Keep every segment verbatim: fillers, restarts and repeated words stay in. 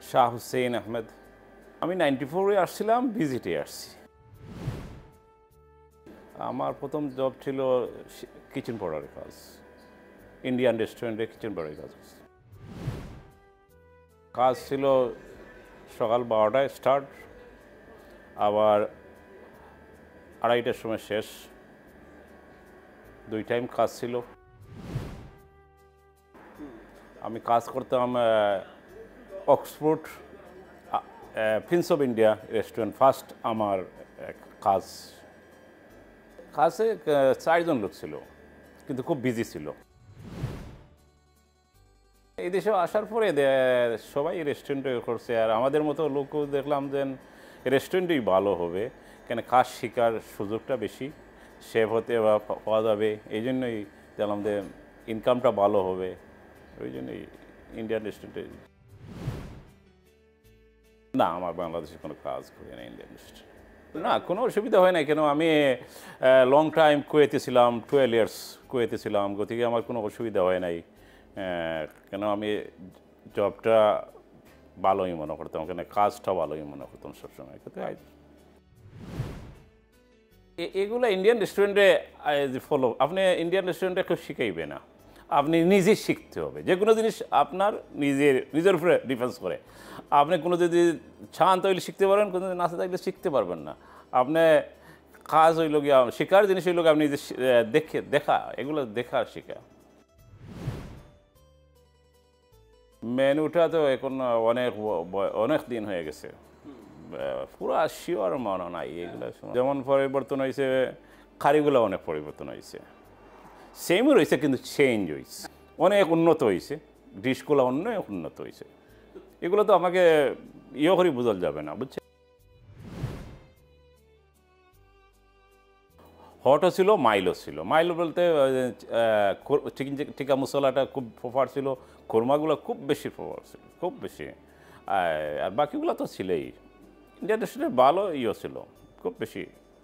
শাহ হুসেইন আহমেদ। আমি নাইনটি ফোরে আসছিলাম, ভিজিটে আসছি। আমার প্রথম জব ছিল কিচেন পড়ার কাজ, ইন্ডিয়ান রেস্টুরেন্টে কিচেন পড়ার কাজ। কাজ ছিল সকাল বারোটায় স্টার্ট, আবার আড়াইটার সময় শেষ। দুই টাইম কাজ ছিল। আমি কাজ করতাম Oxford Prince of India restaurant, first আমার কাজ। কাজে চারজন লোক ছিল, কিন্তু খুব বিজি ছিল। এই দেশে আসার পরে সবাই রেস্টুরেন্টে করছে, আর আমাদের মতো লোকও দেখলাম যে রেস্টুরেন্টই ভালো হবে, কেন কাজ শেখার সুযোগটা বেশি, সেভ হতে পাওয়া যাবে। এই জন্যই দেখলাম যে ইনকামটা ভালো হবে, ওই জন্যই ইন্ডিয়ান রেস্টুরেন্টে। না, আমার বাংলাদেশে কোনো কাজ করি না ইন্ডিয়ান রেস্টুরেন্ট। না, কোনো অসুবিধা হয় না, কেন আমি লং টাইম কুয়েতে ছিলাম, টুয়েলভ ইয়ার্স কুয়েতে ছিলাম, গতিকে আমার কোনো অসুবিধা হয় নাই। কেন আমি জবটা ভালোই মনে করতাম, কেন কাজটা ভালোই মনে করতাম সবসময়। কিন্তু এগুলো ইন্ডিয়ান রেস্টুরেন্টে ফলো, আপনি ইন্ডিয়ান রেস্টুরেন্টে কেউ শিখাইবে না, আপনি নিজে শিখতে হবে। যে কোনো জিনিস আপনার নিজের নিজের উপরে ডিফেন্স করে। আপনি কোনো যদি চান তাহলে শিখতে পারবেন, কোনো যদি না থাকলে শিখতে পারবেন না। আপনি কাজ হইল গিয়ে শেখার জিনিস হইল গিয়ে আপনি নিজে দেখে দেখা, এগুলো দেখার শেখা। মেনুটা তো এখন অনেক অনেক দিন হয়ে গেছে, পুরা শিওর মনে নাই এগুলো। যেমন পরিবর্তন হয়েছে, কারিগুলো অনেক পরিবর্তন হয়েছে, সেমই রয়েছে কিন্তু চেঞ্জ হয়েছে, অনেক উন্নত হয়েছে, ডিশগুলো অনেক উন্নত হয়েছে। এগুলো তো আমাকে ইয়ে করে বোঝাল যাবে না, বুঝছে। হটও ছিল, মাইলও ছিল। মাইলো বলতে চিকেন টিকা মশলাটা খুব প্রপার ছিল, কোরমাগুলো খুব বেশি প্রপার ছিল, খুব বেশি। আর বাকিগুলো তো ছিলই। ইন্ডিয়ান রেস্টুরেন্ট ভালো ইয়ে ছিল, খুব বেশি।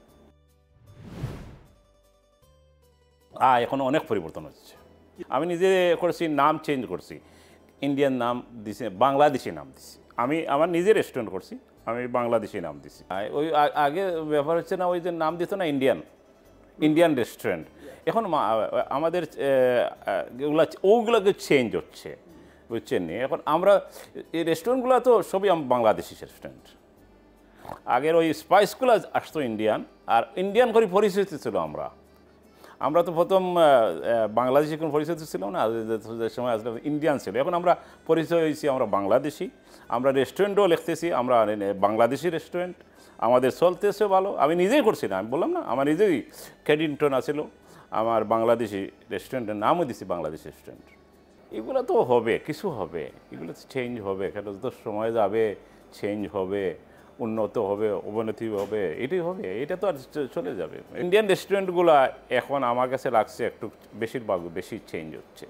আর এখন অনেক পরিবর্তন হচ্ছে। আমি নিজে করেছি, নাম চেঞ্জ করছি, ইন্ডিয়ান নাম দিছি, বাংলাদেশি নাম দিছি। আমি আমার নিজে রেস্টুরেন্ট করছি, আমি বাংলাদেশি নাম দিছি। ওই আগে ব্যাপার হচ্ছে না, ওই যে নাম দিত না ইন্ডিয়ান, ইন্ডিয়ান রেস্টুরেন্ট, এখন আমাদের ওগুলো ওগুলোকে চেঞ্জ হচ্ছে, বুঝছেন। এখন আমরা এই রেস্টুরেন্টগুলো তো সবই বাংলাদেশি রেস্টুরেন্ট। আগের ওই স্পাইসগুলো আসতো ইন্ডিয়ান, আর ইন্ডিয়ান করে পরিচিতি ছিল। আমরা আমরা তো প্রথম বাংলাদেশি কোনো পরিচিতি ছিল না, যে সময় আসলে ইন্ডিয়ান ছিল। এখন আমরা পরিচয় হয়েছি, আমরা বাংলাদেশি। আমরা রেস্টুরেন্টও লিখতেছি, আমরা বাংলাদেশি রেস্টুরেন্ট, আমাদের চলতেছে ভালো। আমি নিজেই করছি না, আমি বললাম না, আমার নিজেই ক্যাডিংটন আছিল, আমার বাংলাদেশি রেস্টুরেন্টের নামও দিছি বাংলাদেশি রেস্টুরেন্ট। এগুলো তো হবে, কিছু হবে, এগুলো তো চেঞ্জ হবে, কেন তো সময় যাবে, চেঞ্জ হবে, উন্নত হবে, অবনতি হবে, এটাই হবে, এটা তো আর চলে যাবে। ইন্ডিয়ান রেস্টুরেন্টগুলো এখন আমার কাছে লাগছে একটু বেশিরভাগ বেশি চেঞ্জ হচ্ছে।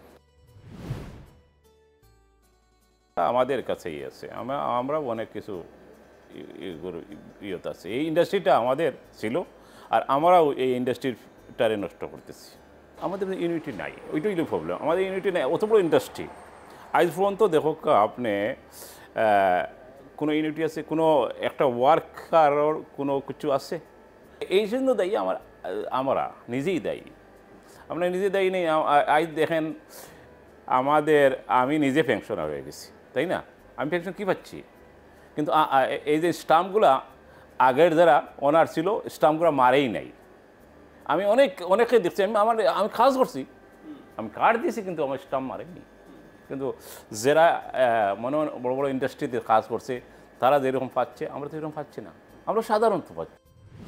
আমাদের কাছেই আছে, আমরা আমরা অনেক কিছু ইয়েতে আছে। এই ইন্ডাস্ট্রিটা আমাদের ছিল, আর আমরাও এই ইন্ডাস্ট্রিটারে নষ্ট করতেছি। আমাদের ইউনিটি নাই, ওইটাই প্রবলেম। আমাদের ইউনিটি নাই, অত বড় ইন্ডাস্ট্রি। আজ পর্যন্ত দেখো আপনি কোনো ইউনিটি আছে, কোনো একটা ওয়ার্কার কোনো কিছু আছে? এই জন্য দায়ী আমার, আমরা নিজেই দায়ী। আমরা নিজে দায়ী নেই। আজ দেখেন আমাদের, আমি নিজে পেনশনার হয়ে গেছি, তাই না? আমি পেনশন কী পাচ্ছি, কিন্তু এই যে স্টাম্পগুলো আগের যারা ওনার ছিল, স্টাম্পগুলো মারেই নাই। আমি অনেক অনেকে দেখছি, আমি আমার আমি কাজ করছি, আমি কার্ড দিয়েছি, কিন্তু আমার স্টাম্প মারেনি। কিন্তু যারা মনে মনে বড়ো বড়ো ইন্ডাস্ট্রিতে কাজ করছে, তারা যেরকম পাচ্ছে, আমরা তো এরকম পাচ্ছি না, আমরা সাধারণত পাচ্ছি।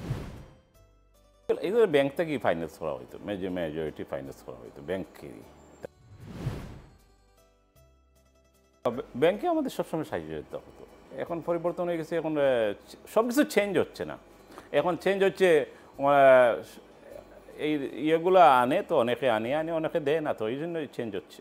এগুলো ব্যাংক থেকেই ফাইন্যান্স করা হইতো, মেজরিটি ফাইন্যান্স করা হইতো ব্যাংকেরই। ব্যাংকে আমাদের সবসময় সাহায্য দিতে হতো। এখন পরিবর্তন হয়ে গেছে, এখন সব কিছু চেঞ্জ হচ্ছে না। এখন চেঞ্জ হচ্ছে, এই ইয়েগুলো আনে তো অনেকে আনে আনে অনেকে দেয় না, তো এই জন্যই চেঞ্জ হচ্ছে।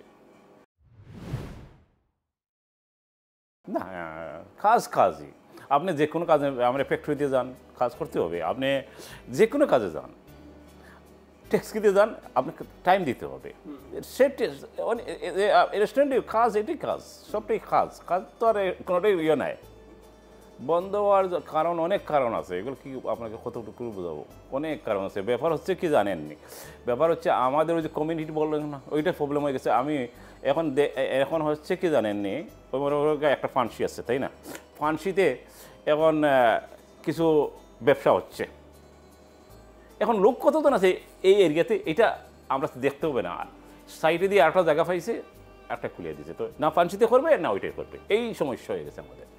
না, কাজ কাজই। আপনি যে কোনো কাজে, আমরা ফ্যাক্টরিতে যান, কাজ করতে হবে। আপনি যে কোনো কাজে যান, ট্যাক্স দিতে যান, আপনাকে টাইম দিতে হবে। সে রেস্টুরেন্টে কাজ, এটাই কাজ, সবটাই কাজ। কাজ তো আর কোনোটাই ইয়ে নাই। বন্ধ হওয়ার কারণ অনেক কারণ আছে, এগুলো কি আপনাকে কতটুকু বোঝাবো, অনেক কারণ আছে। ব্যাপার হচ্ছে কি জানেননি, ব্যাপার হচ্ছে আমাদের ওই যে কমিউনিটি বললেন না, ওইটা প্রবলেম হয়ে গেছে। আমি এখন এখন হচ্ছে কি জানেননি, একটা ফান্সি আছে তাই না, ফান্সিতে এখন কিছু ব্যবসা হচ্ছে। এখন লোক কতজন আছে এই এরিয়াতে, এটা আমরা দেখতে হবে না। সাইডে দিয়ে একটা জায়গা পাইছে, একটা খুলে দিয়েছে, তো না ফান্সিতে করবে না ওইটাই করবে, এই সমস্যা হয়ে গেছে আমাদের।